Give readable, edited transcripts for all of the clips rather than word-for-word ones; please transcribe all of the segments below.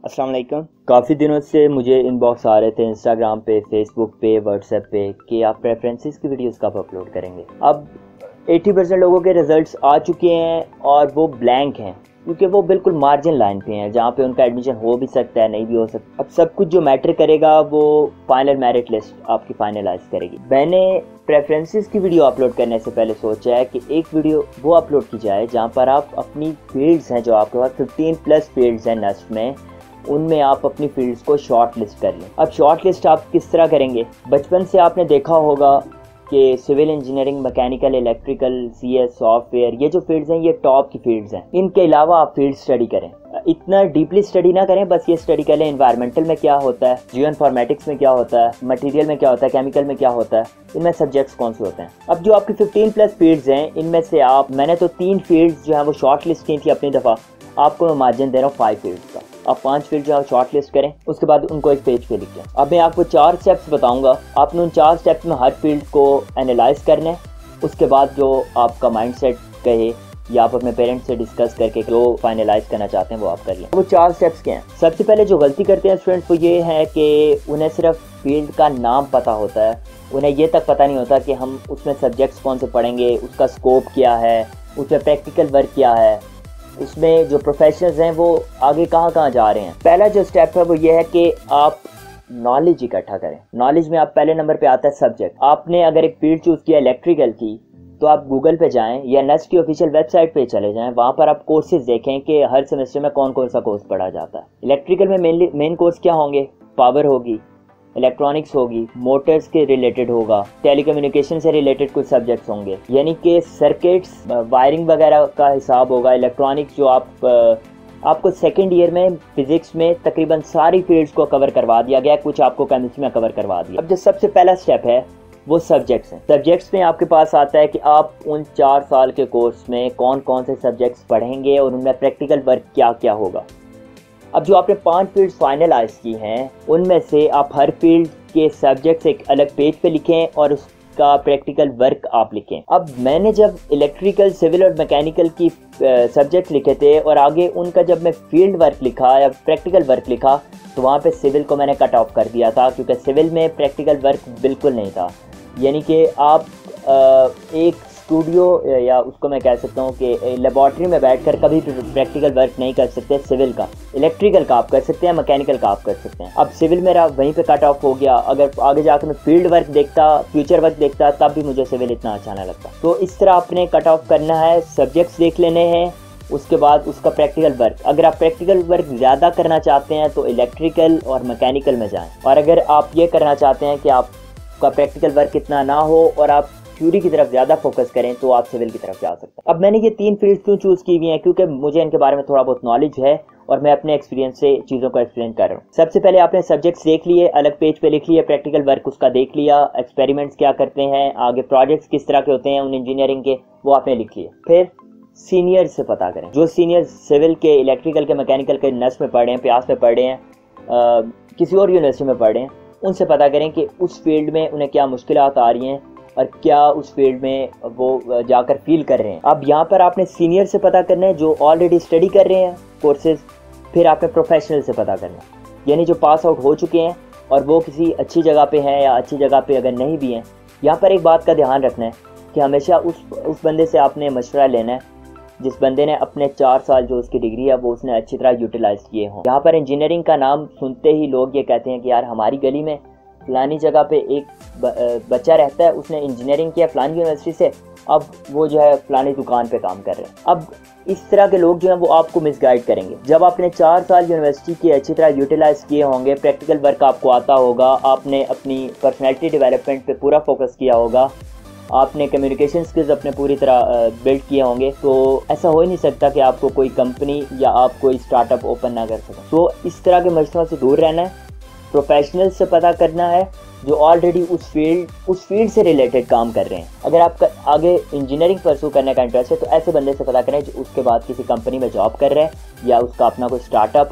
अस्सलाम वालेकुम। काफ़ी दिनों से मुझे इनबॉक्स आ रहे थे इंस्टाग्राम पे, फेसबुक पे, व्हाट्सएप पे कि आप प्रेफरेंसेस की वीडियोस कब अपलोड करेंगे। अब 80% लोगों के रिजल्ट्स आ चुके हैं और वो ब्लैंक हैं क्योंकि वो बिल्कुल मार्जिन लाइन पे हैं जहाँ पे उनका एडमिशन हो भी सकता है, नहीं भी हो सकता। अब सब कुछ जो मैटर करेगा वो फाइनल मेरिट लिस्ट आपकी फाइनलाइज करेगी। मैंने प्रेफरेंसेस की वीडियो अपलोड करने से पहले सोचा है कि एक वीडियो वो अपलोड की जाए जहाँ पर आप अपनी फील्ड्स हैं, जो आपके पास 15+ फील्ड्स हैं नेस्ट में, उनमें आप अपनी फील्ड्स को शॉर्ट लिस्ट कर लें। अब शॉर्ट लिस्ट आप किस तरह करेंगे? बचपन से आपने देखा होगा कि civil engineering, mechanical, electrical, CS, software, ये जो फील्ड्स हैं ये टॉप की फील्ड्स हैं। इनके अलावा आप फील्ड स्टडी करें, इतना डीपली स्टडी ना करें, बस ये स्टडी कर लें एनवायरमेंटल में क्या होता है, जियो इन्फॉर्मेटिक्स में क्या होता है, मटेरियल में क्या होता है, केमिकल में क्या होता है, इनमें सब्जेक्ट्स कौन से होते हैं। अब जो आपकी 15+ फील्ड्स हैं इनमें से मैंने तो 3 फील्ड्स जो है वो शॉर्ट लिस्ट की थी अपनी दफ़ा, आपको मैं मार्जिन दे रहा हूँ 5 फील्ड्स का। आप 5 फील्ड जो है शॉर्ट लिस्ट करें, उसके बाद उनको एक पेज पे लिखें। अब मैं आपको 4 स्टेप्स बताऊंगा, आपने उन 4 स्टेप्स में हर फील्ड को एनालाइज करना है। उसके बाद जो आपका माइंडसेट कहे या आप अपने पेरेंट्स से डिस्कस करके जो फाइनलाइज करना चाहते हैं वो आप कर लें। वो 4 स्टेप्स क्या हैं? सबसे पहले जो गलती करते हैं स्टूडेंट्स वो ये है कि उन्हें सिर्फ फील्ड का नाम पता होता है, उन्हें ये तक पता नहीं होता कि हम उसमें सब्जेक्ट्स कौन से पढ़ेंगे, उसका स्कोप क्या है, उसमें प्रैक्टिकल वर्क क्या है, उसमें जो प्रोफेशनल्स हैं वो आगे कहाँ कहाँ जा रहे हैं। पहला जो स्टेप है वो ये है कि आप नॉलेज इकट्ठा करें। नॉलेज में आप पहले नंबर पे आता है सब्जेक्ट। आपने अगर एक फील्ड चूज़ किया इलेक्ट्रिकल की, तो आप गूगल पे जाएं या नेस्ट की ऑफिशियल वेबसाइट पे चले जाएं, वहाँ पर आप कोर्सेज देखें कि हर सेमेस्टर में कौन कौन सा कोर्स पढ़ा जाता है। इलेक्ट्रिकल में मेन कोर्स क्या होंगे? पावर होगी, इलेक्ट्रॉनिक्स होगी, मोटर्स के रिलेटेड होगा, टेलीकम्युनिकेशन से रिलेटेड कुछ सब्जेक्ट्स होंगे, यानी कि सर्किट्स, वायरिंग वगैरह का हिसाब होगा। इलेक्ट्रॉनिक्स जो आपको सेकंड ईयर में फिजिक्स में तकरीबन सारी फील्ड्स को कवर करवा दिया गया, कुछ आपको केमिस्ट्री में कवर करवा दिया। अब जो सबसे पहला स्टेप है वो सब्जेक्ट्स हैं। सब्जेक्ट्स में आपके पास आता है कि आप उन 4 साल के कोर्स में कौन कौन से सब्जेक्ट्स पढ़ेंगे और उनमें प्रैक्टिकल वर्क क्या क्या होगा। अब जो आपने 5 फील्ड्स फाइनलाइज की हैं उनमें से आप हर फील्ड के सब्जेक्ट्स एक अलग पेज पे लिखें और उसका प्रैक्टिकल वर्क आप लिखें। अब मैंने जब इलेक्ट्रिकल, सिविल और मैकेनिकल की सब्जेक्ट लिखे थे और आगे उनका जब मैं फील्ड वर्क लिखा या प्रैक्टिकल वर्क लिखा तो वहाँ पे सिविल को मैंने कट ऑफ कर दिया था क्योंकि सिविल में प्रैक्टिकल वर्क बिल्कुल नहीं था। यानी कि आप एक स्टूडियो या उसको मैं कह सकता हूँ कि लेबॉर्ट्री में बैठकर कभी भी प्रैक्टिकल वर्क नहीं कर सकते सिविल का। इलेक्ट्रिकल का आप कर सकते हैं, मैकेनिकल का आप कर सकते हैं। अब सिविल मेरा वहीं पे कट ऑफ हो गया। अगर आगे जाकर मैं फील्ड वर्क देखता, फ्यूचर वर्क देखता, तब भी मुझे सिविल इतना अच्छा ना लगता। तो इस तरह आपने कट ऑफ करना है, सब्जेक्ट्स देख लेने हैं, उसके बाद उसका प्रैक्टिकल वर्क। अगर आप प्रैक्टिकल वर्क ज़्यादा करना चाहते हैं तो इलेक्ट्रिकल और मैकेनिकल में जाएँ, और अगर आप ये करना चाहते हैं कि आपका प्रैक्टिकल वर्क इतना ना हो और आप थ्योरी की तरफ ज़्यादा फोकस करें तो आप सिविल की तरफ जा सकते हैं। अब मैंने ये 3 फील्ड्स क्यों चूज़ की हुई हैं? क्योंकि मुझे इनके बारे में थोड़ा बहुत नॉलेज है और मैं अपने एक्सपीरियंस से चीज़ों को एक्सप्लेन कर रहा हूँ। सबसे पहले आपने सब्जेक्ट्स देख लिए, अलग पेज पे लिख लिए, प्रैक्टिकल वर्क उसका देख लिया, एक्सपेरिमेंट्स क्या करते हैं, आगे प्रोजेक्ट्स किस तरह के होते हैं उन इंजीनियरिंग के, वो आपने लिख लिए। फिर सीनियर से पता करें, जो सीनियर सिविल के, इलेक्ट्रिकल के, मैकेनिकल के नेस्ट में पढ़े हैं, प्यास में पढ़े हैं, किसी और यूनिवर्सिटी में पढ़े हैं, उनसे पता करें कि उस फील्ड में उन्हें क्या मुश्किलात आ रही हैं और क्या उस फील्ड में वो जाकर फील कर रहे हैं। अब यहाँ पर आपने सीनियर से पता करना है जो ऑलरेडी स्टडी कर रहे हैं कोर्सेज। फिर आपने प्रोफेशनल से पता करना है, यानी जो पास आउट हो चुके हैं और वो किसी अच्छी जगह पे हैं या अच्छी जगह पे अगर नहीं भी हैं। यहाँ पर एक बात का ध्यान रखना है कि हमेशा उस बंदे से आपने मशवरा लेना है जिस बंदे ने अपने 4 साल जो उसकी डिग्री है वो उसने अच्छी तरह यूटिलाइज किए हों। यहाँ पर इंजीनियरिंग का नाम सुनते ही लोग ये कहते हैं कि यार हमारी गली में फलानी जगह पे एक बच्चा रहता है, उसने इंजीनियरिंग किया फलानी यूनिवर्सिटी से, अब वो जो है फलानी दुकान पे काम कर रहे हैं। अब इस तरह के लोग जो हैं वो आपको मिसगाइड करेंगे। जब आपने 4 साल यूनिवर्सिटी की अच्छी तरह यूटिलाइज किए होंगे, प्रैक्टिकल वर्क आपको आता होगा, आपने अपनी पर्सनैलिटी डेवलपमेंट पे पूरा फोकस किया होगा, आपने कम्युनिकेशन स्किल्स अपने पूरी तरह बिल्ड किए होंगे, तो ऐसा हो ही नहीं सकता कि आपको कोई कंपनी या आप कोई स्टार्टअप ओपन ना कर सकें। तो इस तरह के मशवरों से दूर रहना है। प्रोफेशनल से पता करना है जो ऑलरेडी उस फील्ड से रिलेटेड काम कर रहे हैं। अगर आपका आगे इंजीनियरिंग परस्यू करने का इंटरेस्ट है तो ऐसे बंदे से पता करें जो उसके बाद किसी कंपनी में जॉब कर रहे हैं या उसका अपना कोई स्टार्टअप है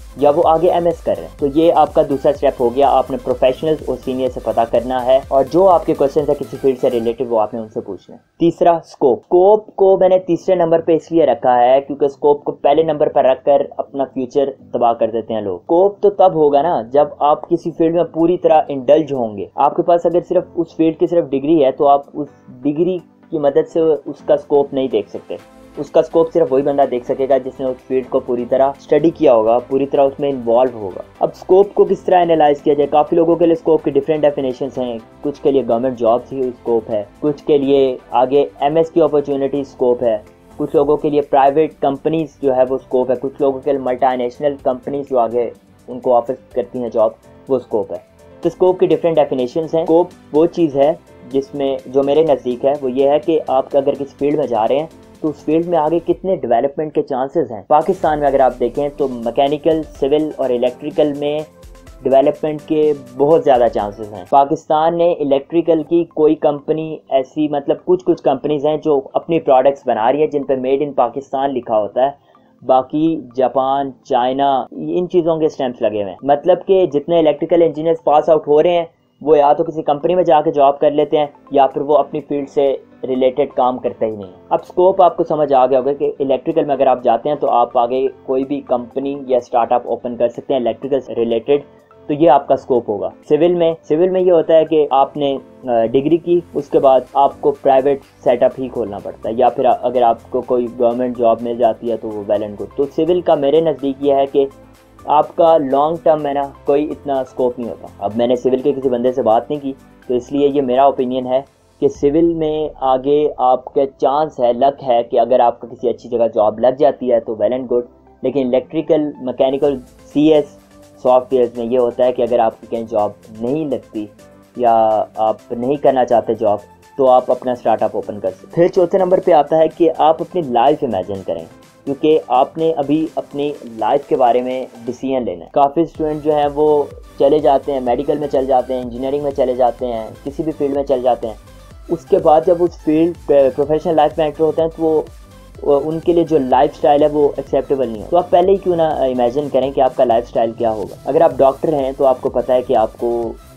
या वो आगे एमएस कर रहे हैं। तो ये आपका दूसरा स्टेप हो गया, आपने प्रोफेशनल्स और सीनियर से पता करना है और जो आपके क्वेश्चन है किसी फील्ड से रिलेटेड वो आपने उनसे पूछना है। तीसरा, स्कोप। स्कोप को मैंने तीसरे नंबर पे इसलिए रखा है क्योंकि स्कोप को पहले नंबर पर रखकर अपना फ्यूचर तबाह कर देते हैं लोग। स्कोप तो तब होगा ना जब आप किसी फील्ड में पूरी तरह इंडल्ज होंगे। आपके पास अगर सिर्फ उस फील्ड की सिर्फ डिग्री है तो आप उस डिग्री की मदद से उसका स्कोप नहीं देख सकते। उसका स्कोप सिर्फ वही बंदा देख सकेगा जिसने उस फील्ड को पूरी तरह स्टडी किया होगा, पूरी तरह उसमें इन्वॉल्व होगा। अब स्कोप को किस तरह एनालाइज किया जाए? काफ़ी लोगों के लिए स्कोप की डिफरेंट डेफिनेशंस हैं। कुछ के लिए गवर्नमेंट जॉब्स ही स्कोप है, कुछ के लिए आगे एमएस की अपॉर्चुनिटी स्कोप है, कुछ लोगों के लिए प्राइवेट कंपनीज जो है वो स्कोप है, कुछ लोगों के लिए मल्टीनेशनल कंपनीज जो आगे उनको ऑफर करती हैं जॉब, वो स्कोप है। तो स्कोप की डिफरेंट डेफिनेशंस हैं। स्कोप वो चीज़ है जिसमें जो मेरे नज़दीक है वो ये है कि आप अगर किसी फील्ड में जा रहे हैं तो उस फील्ड में आगे कितने डेवलपमेंट के चांसेस हैं। पाकिस्तान में अगर आप देखें तो मैकेनिकल, सिविल और इलेक्ट्रिकल में डेवलपमेंट के बहुत ज़्यादा चांसेस हैं। पाकिस्तान ने इलेक्ट्रिकल की कोई कंपनी ऐसी, मतलब कुछ कंपनीज हैं जो अपनी प्रोडक्ट्स बना रही है जिन पर मेड इन पाकिस्तान लिखा होता है। बाकी जापान, चाइना, इन चीज़ों के स्टैंप्स लगे हुए हैं। मतलब कि जितने इलेक्ट्रिकल इंजीनियर्स पास आउट हो रहे हैं वो या तो किसी कंपनी में जाके जॉब कर लेते हैं या फिर वो अपनी फील्ड से रिलेटेड काम करते ही नहीं। अब स्कोप आपको समझ आ गया होगा कि इलेक्ट्रिकल में अगर आप जाते हैं तो आप आगे कोई भी कंपनी या स्टार्टअप ओपन कर सकते हैं इलेक्ट्रिकल से रिलेटेड, तो ये आपका स्कोप होगा। सिविल में ये होता है कि आपने डिग्री की, उसके बाद आपको प्राइवेट सेटअप ही खोलना पड़ता है, या फिर अगर आपको कोई गवर्नमेंट जॉब मिल जाती है तो वो वेल एंड गुड। तो सिविल का मेरे नज़दीक ये है कि आपका लॉन्ग टर्म में ना कोई इतना स्कोप नहीं होता। अब मैंने सिविल के किसी बंदे से बात नहीं की तो इसलिए ये मेरा ओपिनियन है कि सिविल में आगे आपके चांस है, लक है कि अगर आपको किसी अच्छी जगह जॉब लग जाती है तो वेल एंड गुड। लेकिन इलेक्ट्रिकल, मैकेनिकल, सीएस, सॉफ्टवेयर में ये होता है कि अगर आपकी कहीं जॉब नहीं लगती या आप नहीं करना चाहते जॉब तो आप अपना स्टार्टअप ओपन कर सकते। फिर चौथे नंबर पे आता है कि आप अपनी लाइफ इमेजिन करें, क्योंकि आपने अभी अपनी लाइफ के बारे में डिसीजन लेना है। काफ़ी स्टूडेंट जो हैं वो चले जाते हैं, मेडिकल में चले जाते हैं, इंजीनियरिंग में चले जाते हैं, किसी भी फील्ड में चले जाते हैं। उसके बाद जब उस फील्ड प्रोफेशनल लाइफ में एंटर होते हैं तो वो उनके लिए जो लाइफ स्टाइल है वो एक्सेप्टेबल नहीं हो। तो आप पहले ही क्यों ना इमेजिन करें कि आपका लाइफ स्टाइल क्या होगा। अगर आप डॉक्टर हैं तो आपको पता है कि आपको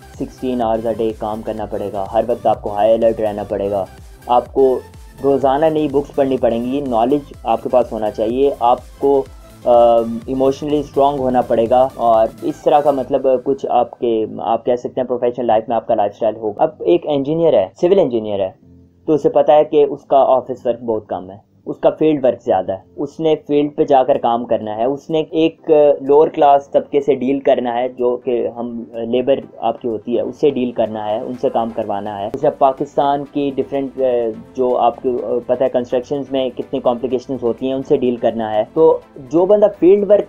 16 आवर्स अ डे काम करना पड़ेगा, हर वक्त आपको हाई अलर्ट रहना पड़ेगा, आपको रोज़ाना नई बुक्स पढ़नी पड़ेंगी, नॉलेज आपके पास होना चाहिए, आपको इमोशनली स्ट्रांग होना पड़ेगा और इस तरह का मतलब कुछ आप कह सकते हैं प्रोफेशनल लाइफ में आपका लाइफस्टाइल होगा। अब एक इंजीनियर है, सिविल इंजीनियर है, तो उसे पता है कि उसका ऑफिस वर्क बहुत कम है, उसका फील्ड वर्क ज़्यादा है, उसने फील्ड पे जाकर काम करना है, उसने एक लोअर क्लास तबके से डील करना है जो कि हम लेबर आपकी होती है उससे डील करना है, उनसे काम करवाना है। उसे पाकिस्तान की डिफरेंट जो आपको पता है कंस्ट्रक्शंस में कितनी कॉम्प्लिकेशंस होती हैं उनसे डील करना है। तो जो बंदा फील्ड वर्क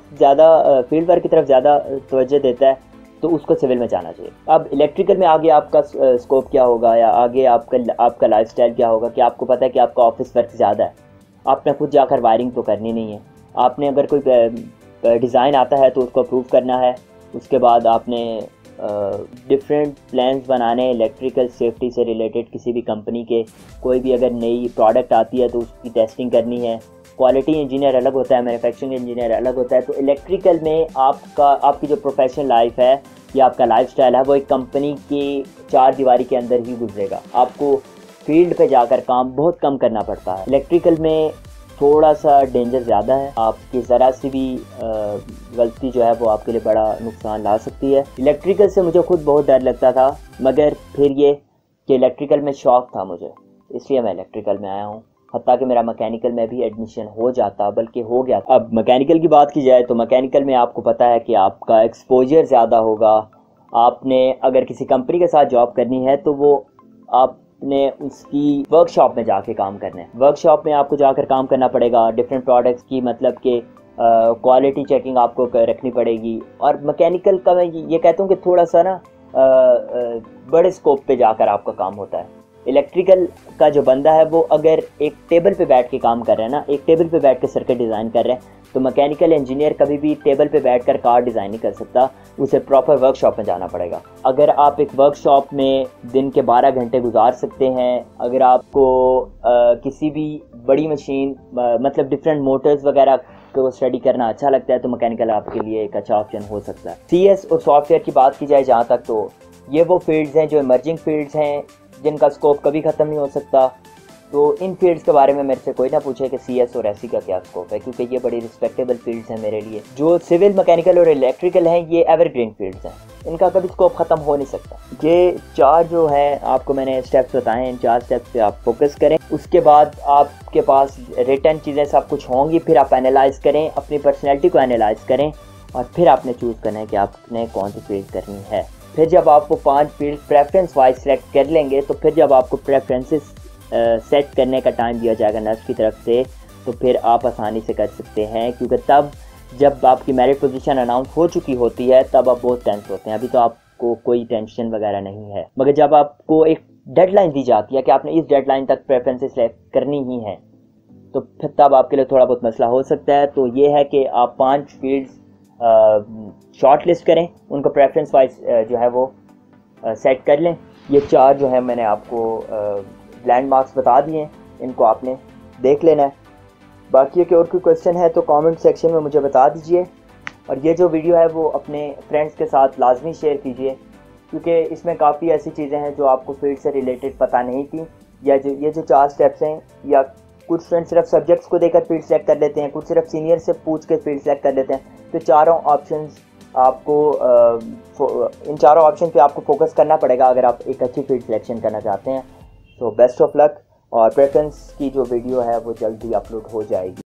की तरफ ज़्यादा तवज्जो देता है तो उसको सिविल में जाना चाहिए। अब इलेक्ट्रिकल में आगे आपका स्कोप क्या होगा या आगे आपका लाइफस्टाइल क्या होगा कि आपको पता है कि आपका ऑफिस वर्क ज़्यादा है, आपने खुद जाकर वायरिंग तो करनी नहीं है, आपने अगर कोई डिज़ाइन आता है तो उसको अप्रूव करना है, उसके बाद आपने डिफरेंट प्लान्स बनाने इलेक्ट्रिकल सेफ्टी से रिलेटेड, किसी भी कंपनी के कोई भी अगर नई प्रोडक्ट आती है तो उसकी टेस्टिंग करनी है। क्वालिटी इंजीनियर अलग होता है, मैन्युफैक्चरिंग इंजीनियर अलग होता है। तो इलेक्ट्रिकल में आपकी जो प्रोफेशनल लाइफ है या आपका लाइफस्टाइल है वो एक कंपनी की चार दीवारी के अंदर ही गुजरेगा। आपको फील्ड पे जाकर काम बहुत कम करना पड़ता है। इलेक्ट्रिकल में थोड़ा सा डेंजर ज़्यादा है, आपकी ज़रा सी भी गलती जो है वो आपके लिए बड़ा नुकसान ला सकती है। इलेक्ट्रिकल से मुझे खुद बहुत डर लगता था, मगर फिर ये कि इलेक्ट्रिकल में शौक़ था मुझे, इसलिए मैं इलेक्ट्रिकल में आया हूँ। हत्ता कि मेरा मैकेनिकल में भी एडमिशन हो जाता, बल्कि हो गया। अब मैकेनिकल की बात की जाए तो मैकेनिकल में आपको पता है कि आपका एक्सपोजर ज़्यादा होगा। आपने अगर किसी कंपनी के साथ जॉब करनी है तो वो आपने उसकी वर्कशॉप में जाके काम करना है। वर्कशॉप में आपको जाकर काम करना पड़ेगा, डिफरेंट प्रोडक्ट्स की मतलब कि क्वालिटी चेकिंग आपको रखनी पड़ेगी। और मैकेनिकल का मैं ये कहता हूँ कि थोड़ा सा ना बड़े स्कोप पे जाकर आपका काम होता है। इलेक्ट्रिकल का जो बंदा है वो अगर एक टेबल पे बैठ के काम कर रहा है ना, एक टेबल पे बैठ के सर्किट डिज़ाइन कर रहे हैं, तो मैकेनिकल इंजीनियर कभी भी टेबल पे बैठकर कार डिज़ाइन नहीं कर सकता, उसे प्रॉपर वर्कशॉप में जाना पड़ेगा। अगर आप एक वर्कशॉप में दिन के 12 घंटे गुजार सकते हैं, अगर आपको किसी भी बड़ी मशीन मतलब डिफरेंट मोटर्स वगैरह आपको स्टडी करना अच्छा लगता है तो मैकेनिकल आपके लिए एक अच्छा ऑप्शन हो सकता है। CS और सॉफ्टवेयर की बात की जाए जहाँ तक, तो ये वो फील्ड्स हैं जो इमर्जिंग फील्ड्स हैं जिनका स्कोप कभी ख़त्म नहीं हो सकता। तो इन फील्ड्स के बारे में मेरे से कोई ना पूछे कि CS और SE का क्या स्कोप है, क्योंकि ये बड़ी रिस्पेक्टेबल फील्ड्स हैं मेरे लिए। जो सिविल, मैकेनिकल और इलेक्ट्रिकल हैं ये एवरग्रीन फील्ड्स हैं, इनका कभी स्कोप ख़त्म हो नहीं सकता। ये 4 जो हैं आपको मैंने स्टेप्स बताए हैं, इन 4 स्टेप्स पे आप फोकस करें। उसके बाद आपके पास रिटर्न चीज़ें सब कुछ होंगी, फिर आप एनालाइज करें, अपनी पर्सनैलिटी को एनालाइज करें और फिर आपने चूज़ करना है कि आपने कौन सी फील्ड करनी है। फिर जब आपको 5 फील्ड प्रेफरेंस वाइज सेलेक्ट कर लेंगे तो फिर जब आपको प्रेफरेंसेस सेट करने का टाइम दिया जाएगा नर्स की तरफ से, तो फिर आप आसानी से कर सकते हैं, क्योंकि तब जब आपकी मेरिट पोजीशन अनाउंस हो चुकी होती है तब आप बहुत टेंस होते हैं। अभी तो आपको कोई टेंशन वगैरह नहीं है, मगर जब आपको एक डेडलाइन दी जाती है कि आपने इस डेडलाइन तक प्रेफरेंसेस सेलेक्ट करनी ही है, तो फिर तब आपके लिए थोड़ा बहुत मसला हो सकता है। तो ये है कि आप 5 फील्ड्स शॉर्ट लिस्ट करें, उनको प्रेफरेंस वाइज जो है वो सेट कर लें। ये 4 जो है मैंने आपको लैंडमार्क्स बता दिए हैं, इनको आपने देख लेना है। बाकी के और कोई क्वेश्चन है तो कमेंट सेक्शन में मुझे बता दीजिए, और ये जो वीडियो है वो अपने फ्रेंड्स के साथ लाजमी शेयर कीजिए, क्योंकि इसमें काफ़ी ऐसी चीज़ें हैं जो आपको फील्ड से रिलेटेड पता नहीं थी, या ये जो 4 स्टेप्स हैं, या कुछ फ्रेंड्स सिर्फ सब्जेक्ट्स को देकर फील्ड सेलेक्ट कर लेते हैं, कुछ सिर्फ सीनियर से पूछ के फील्ड सेलेक्ट कर लेते हैं। तो चारों ऑप्शंस आपको इन चारों ऑप्शन पे आपको फोकस करना पड़ेगा अगर आप एक अच्छी फील्ड सिलेक्शन करना चाहते हैं। तो बेस्ट ऑफ लक, और प्रेफरेंस की जो वीडियो है वो जल्दी अपलोड हो जाएगी।